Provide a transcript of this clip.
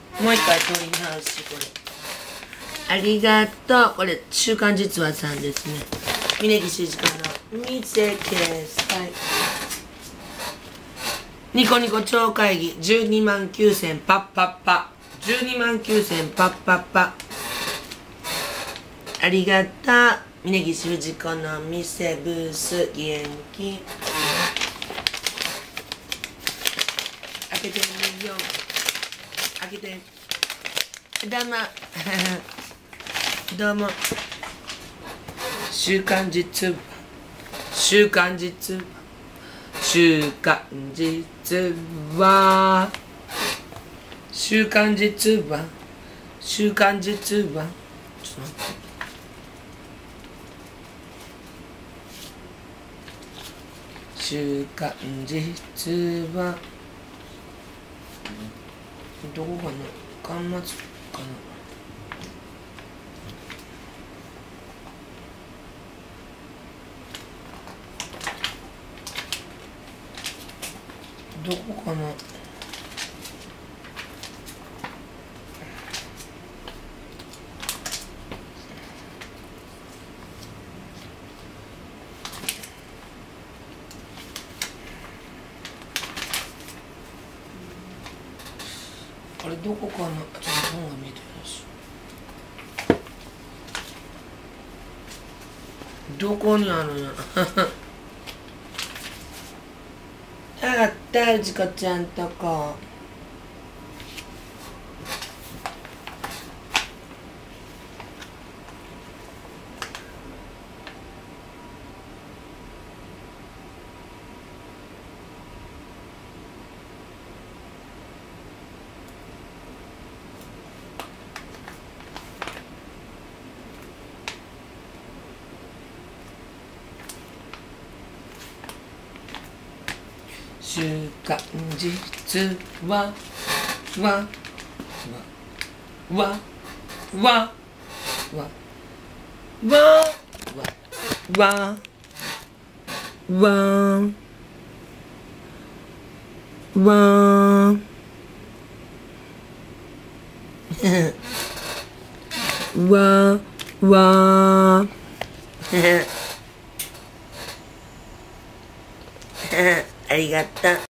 もう一回取り直し、これ。ありがとう。これ、週刊実話さんですね。峯岸時間の店です。はい。ニコニコ超会議、12万9000パッパッパ。12万9000パッパッパ。ありがとう。峯岸藤子の店ブース、元気。開けてみよう。開けて。どうも。どうも。週刊実話。週刊実話。週刊実話。週刊実話。週刊実話。ちょっと待って。週刊実話。どこかな、巻末かな。どこかな。あれどこかな。ちょっと本が見えてるし。どこにあるんや。あった、うちこちゃんとこ。週刊実話わわわわわわわわわわわありがとう。